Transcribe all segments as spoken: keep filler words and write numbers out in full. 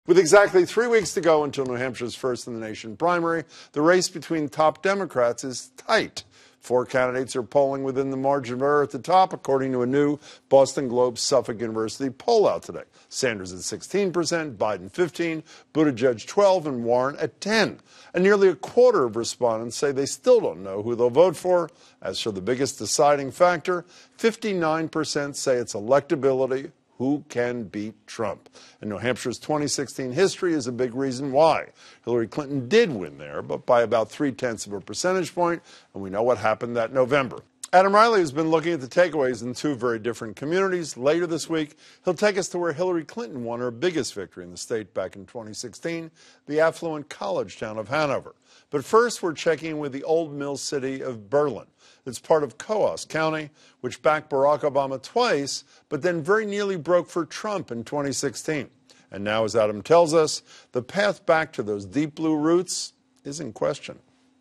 With exactly three weeks to go until New Hampshire's first in the nation primary, the race between top Democrats is tight. Four candidates are polling within the margin of error at the top, according to a new Boston Globe Suffolk University poll out today. Sanders at sixteen percent, Biden fifteen, Buttigieg twelve, and Warren at ten. And nearly a quarter of respondents say they still don't know who they'll vote for. As for the biggest deciding factor, fifty-nine percent say it's electability. Who can beat Trump? And New Hampshire's twenty sixteen history is a big reason why. Hillary Clinton did win there, but by about three-tenths of a percentage point, and we know what happened that November. Adam Reilly has been looking at the takeaways in two very different communities. Later this week, he'll take us to where Hillary Clinton won her biggest victory in the state back in twenty sixteen, the affluent college town of Hanover. But first, we're checking in with the old mill city of Berlin. It's part of Coos County, which backed Barack Obama twice, but then very nearly broke for Trump in twenty sixteen. And now, as Adam tells us, the path back to those deep blue roots is in question.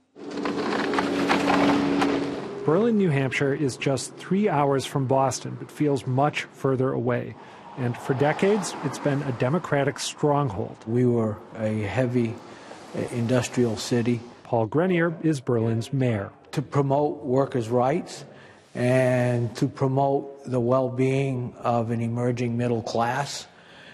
Berlin, New Hampshire is just three hours from Boston, but feels much further away. And for decades, it's been a Democratic stronghold. We were a heavy industrial city. Paul Grenier is Berlin's mayor. To promote workers' rights and to promote the well-being of an emerging middle class.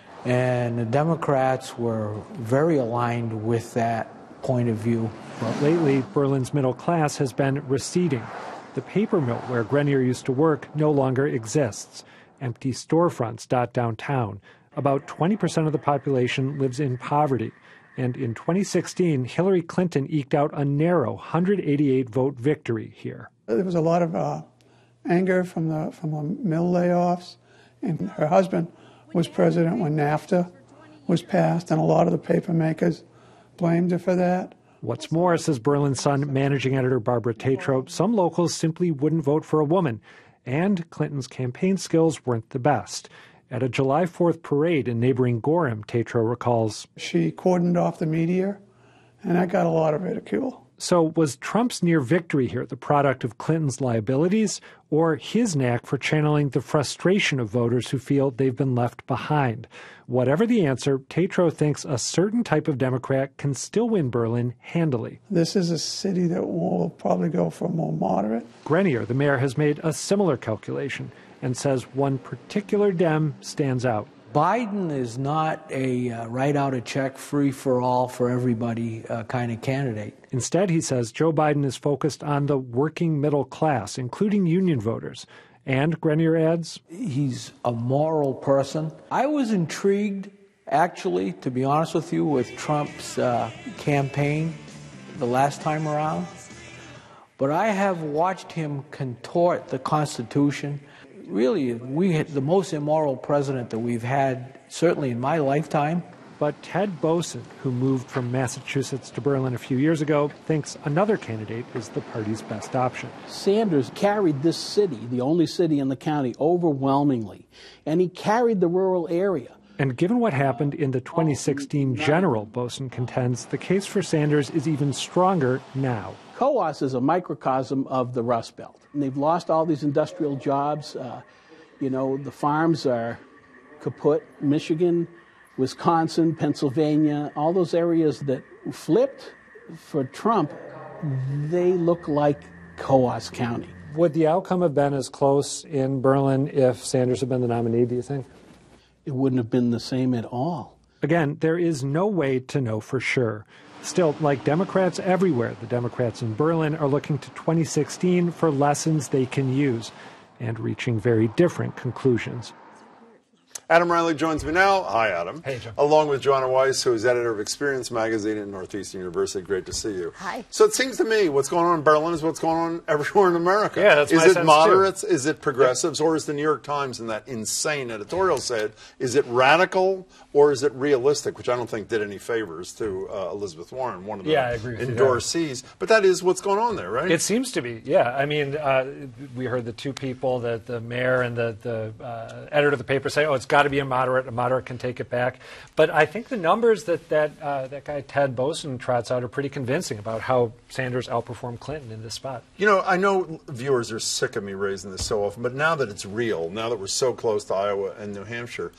And the Democrats were very aligned with that point of view. But lately, Berlin's middle class has been receding. The paper mill where Grenier used to work no longer exists. Empty storefronts dot downtown. About twenty percent of the population lives in poverty. And in twenty sixteen, Hillary Clinton eked out a narrow one hundred eighty-eight vote victory here. There was a lot of uh, anger from the from the mill layoffs, and her husband was president when NAFTA was passed, and a lot of the paper makers blamed her for that. What's more, says Berlin Sun managing editor Barbara Tatro, some locals simply wouldn't vote for a woman, and Clinton's campaign skills weren't the best. At a July fourth parade in neighboring Gorham, Tatro recalls, she cordoned off the media, and that got a lot of ridicule. So was Trump's near victory here the product of Clinton's liabilities or his knack for channeling the frustration of voters who feel they've been left behind? Whatever the answer, Tatro thinks a certain type of Democrat can still win Berlin handily. This is a city that will probably go for more moderate. Grenier, the mayor, has made a similar calculation and says one particular Dem stands out. Biden is not a uh, write out a check free for all for everybody uh, kind of candidate. Instead, he says Joe Biden is focused on the working middle class, including union voters. And, Grenier adds, he's a moral person. I was intrigued, actually, to be honest with you, with Trump's uh, campaign the last time around. But I have watched him contort the Constitution. Really, we had the most immoral president that we've had, certainly in my lifetime. But Ted Boson, who moved from Massachusetts to Berlin a few years ago, thinks another candidate is the party's best option. Sanders carried this city, the only city in the county, overwhelmingly. And he carried the rural area. And given what happened in the twenty sixteen general, Boson contends the case for Sanders is even stronger now. Coos is a microcosm of the Rust Belt. And they've lost all these industrial jobs. Uh, you know, the farms are kaput. Michigan, Wisconsin, Pennsylvania, all those areas that flipped for Trump, they look like Coos County. Would the outcome have been as close in Berlin if Sanders had been the nominee, do you think? It wouldn't have been the same at all. Again, there is no way to know for sure. Still, like Democrats everywhere, the Democrats in Berlin are looking to twenty sixteen for lessons they can use and reaching very different conclusions. Adam Reilly joins me now. Hi, Adam. Hey, Jim. Along with Joanna Weiss, who is editor of Experience magazine at Northeastern University. Great to see you. Hi. So it seems to me what's going on in Berlin is what's going on everywhere in America. Yeah, that's is my it sense moderates? too. Is it progressives? Or is the New York Times in that insane editorial said, is it radical or is it realistic? Which I don't think did any favors to uh, Elizabeth Warren, one of the yeah, I agree with endorsees. But that is what's going on there, right? It seems to be, yeah. I mean, uh, we heard the two people, the, the mayor and the, the uh, editor of the paper say, oh, it's got to be a moderate. A moderate can take it back. But I think the numbers that that, uh, that guy Ted Boson trots out are pretty convincing about how Sanders outperformed Clinton in this spot. You know, I know viewers are sick of me raising this so often, but now that it's real, now that we're so close to Iowa and New Hampshire,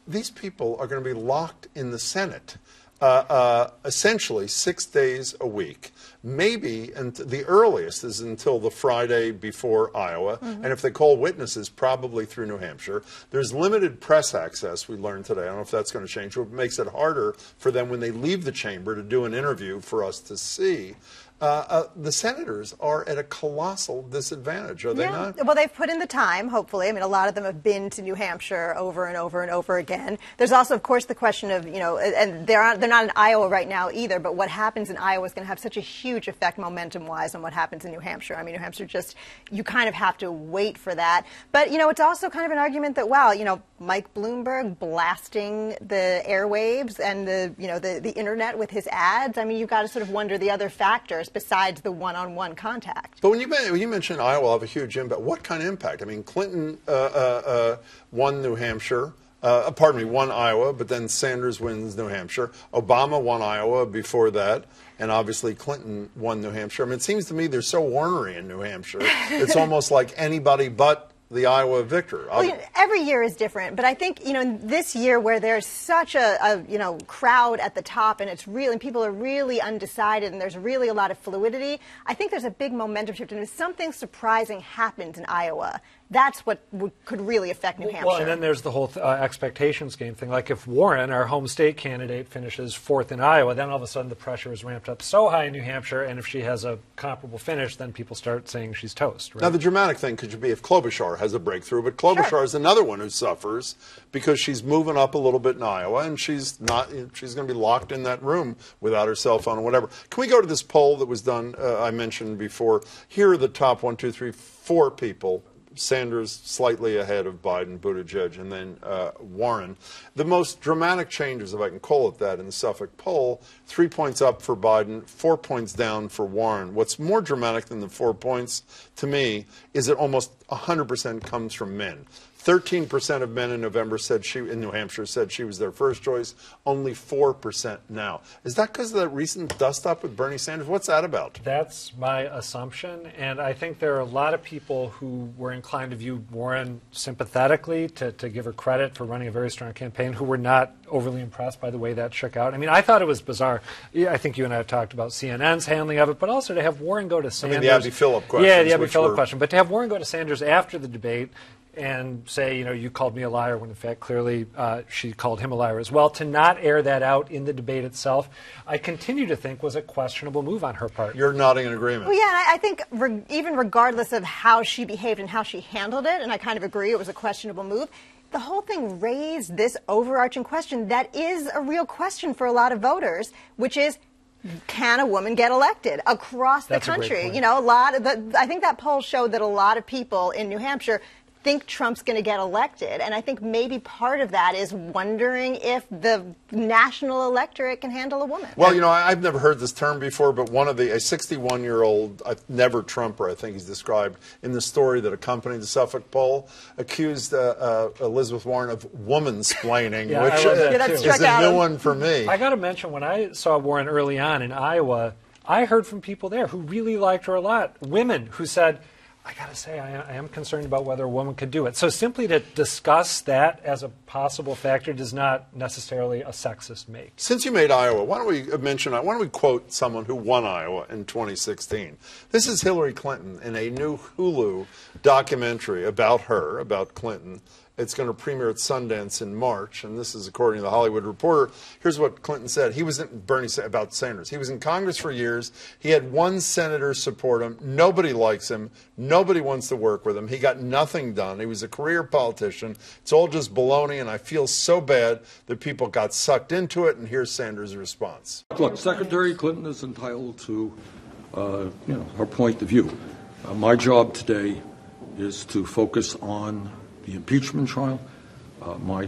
these people are going to be locked in the Senate. Uh, uh, essentially six days a week. Maybe, and the earliest is until the Friday before Iowa, mm-hmm. and if they call witnesses, probably through New Hampshire. There's limited press access, we learned today. I don't know if that's going to change. It makes it harder for them when they leave the chamber to do an interview for us to see. Uh, uh, the senators are at a colossal disadvantage, are they yeah. not? Well, they've put in the time, hopefully. I mean, a lot of them have been to New Hampshire over and over and over again. There's also, of course, the question of, you know, and they're, on, they're not in Iowa right now either, but what happens in Iowa is going to have such a huge effect momentum-wise on what happens in New Hampshire. I mean, New Hampshire just, you kind of have to wait for that. But, you know, it's also kind of an argument that, wow, you know, Mike Bloomberg blasting the airwaves and the, you know, the, the internet with his ads. I mean, you've got to sort of wonder the other factors besides the one-on-one contact. But when you, when you mentioned Iowa will have a huge impact, what kind of impact? I mean, Clinton uh, uh, uh, won New Hampshire, uh, pardon me, won Iowa, but then Sanders wins New Hampshire. Obama won Iowa before that, and obviously Clinton won New Hampshire. I mean, it seems to me they're so ornery in New Hampshire. It's almost like anybody but the Iowa victor. Well, you know, every year is different, but I think, you know, this year where there's such a, a, you know, crowd at the top and it's really, and people are really undecided and there's really a lot of fluidity, I think there's a big momentum shift. And if something surprising happens in Iowa, that's what would, could really affect New Hampshire. Well, and then there's the whole th uh, expectations game thing. Like if Warren, our home state candidate, finishes fourth in Iowa, then all of a sudden the pressure is ramped up so high in New Hampshire, and if she has a comparable finish, then people start saying she's toast. Right? Now, the dramatic thing could be if Klobuchar has a breakthrough, but Klobuchar sure. is another one who suffers because she's moving up a little bit in Iowa, and she's not. She's going to be locked in that room without her cell phone or whatever. Can we go to this poll that was done? Uh, I mentioned before. Here are the top one, two, three, four people. Sanders slightly ahead of Biden, Buttigieg, and then uh, Warren. The most dramatic changes, if I can call it that, in the Suffolk poll, three points up for Biden, four points down for Warren. What's more dramatic than the four points, to me, is that almost one hundred percent comes from men. thirteen percent of men in November said she, in New Hampshire, said she was their first choice. Only four percent now. Is that because of that recent dust-up with Bernie Sanders? What's that about? That's my assumption, and I think there are a lot of people who were inclined to view Warren sympathetically, to, to give her credit for running a very strong campaign, who were not overly impressed by the way that shook out. I mean, I thought it was bizarre. Yeah, I think you and I have talked about C N N's handling of it, but also to have Warren go to Sanders. I mean, the Abby Phillip question. Yeah, the Abby Phillip question. But to have Warren go to Sanders after the debate and say, you know, you called me a liar, when in fact clearly uh, she called him a liar as well, to not air that out in the debate itself, I continue to think was a questionable move on her part. You're nodding in agreement. Well, yeah, I think re even regardless of how she behaved and how she handled it, and I kind of agree it was a questionable move, the whole thing raised this overarching question that is a real question for a lot of voters, which is, can a woman get elected across the That's country? You know, a lot of the, I think that poll showed that a lot of people in New Hampshire think Trump's going to get elected. And I think maybe part of that is wondering if the national electorate can handle a woman. Well, you know, I, I've never heard this term before, but one of the, a sixty-one-year-old, uh, never Trumper, I think he's described in the story that accompanied the Suffolk poll, accused uh, uh, Elizabeth Warren of woman-splaining, yeah, which I love that yeah, that too. struck is a out. new one for me. I got to mention, when I saw Warren early on in Iowa, I heard from people there who really liked her a lot. Women who said, I got to say, I, I am concerned about whether a woman could do it. So simply to discuss that as a possible factor does not necessarily a sexist make. Since you made Iowa, why don't we mention, why don't we quote someone who won Iowa in twenty sixteen? This is Hillary Clinton in a new Hulu documentary about her, about Clinton. It's going to premiere at Sundance in March, and this is according to the Hollywood Reporter. Here's what Clinton said. He was in Bernie about Sanders. He was in Congress for years. He had one senator support him. Nobody likes him. Nobody wants to work with him. He got nothing done. He was a career politician. It's all just baloney, and I feel so bad that people got sucked into it. And here's Sanders' response. Look, Secretary Clinton is entitled to, uh, you know, her point of view. Uh, my job today is to focus on the impeachment trial. Uh, my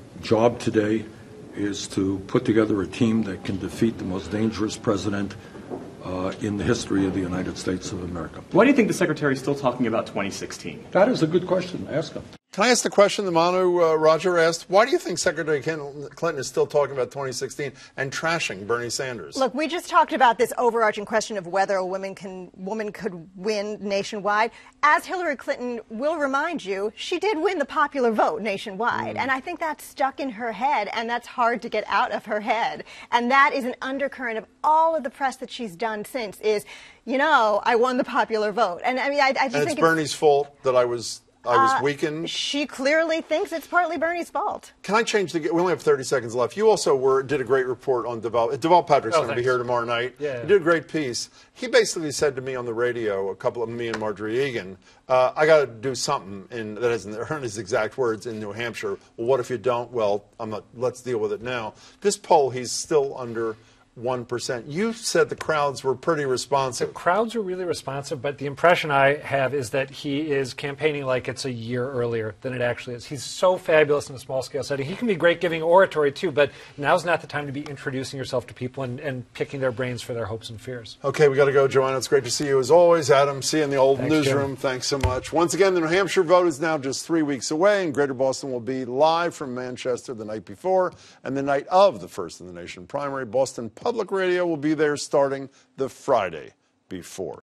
job today is to put together a team that can defeat the most dangerous president uh, in the history of the United States of America. Why do you think the Secretary is still talking about twenty sixteen? That is a good question. Ask him. Can I ask the question that Manu uh, Roger asked? Why do you think Secretary Clinton is still talking about twenty sixteen and trashing Bernie Sanders? Look, we just talked about this overarching question of whether a woman can woman could win nationwide. As Hillary Clinton will remind you, she did win the popular vote nationwide. Mm. And I think that's stuck in her head, and that's hard to get out of her head. And that is an undercurrent of all of the press that she's done since is, you know, I won the popular vote. And I mean, I, I just and think it's it's Bernie's fault that I was... I was uh, weakened. She clearly thinks it's partly Bernie's fault. Can I change the... We only have thirty seconds left. You also were did a great report on Deval... Deval Patrick's oh, going to be here tomorrow night. Yeah. He did a great piece. He basically said to me on the radio, a couple of me and Marjorie Egan, uh, I got to do something, in, that isn't his exact words, in New Hampshire. Well, what if you don't? Well, I'm not, let's deal with it now. This poll, he's still under... one percent. You said the crowds were pretty responsive. The crowds were really responsive, but the impression I have is that he is campaigning like it's a year earlier than it actually is. He's so fabulous in a small-scale setting. He can be great giving oratory, too, but now's not the time to be introducing yourself to people and, and picking their brains for their hopes and fears. Okay, we got to go, Joanna. It's great to see you as always. Adam, see you in the old Thanks, newsroom. Jim. Thanks so much. Once again, the New Hampshire vote is now just three weeks away, and Greater Boston will be live from Manchester the night before and the night of the First in the Nation primary. Boston Public Radio will be there starting the Friday before.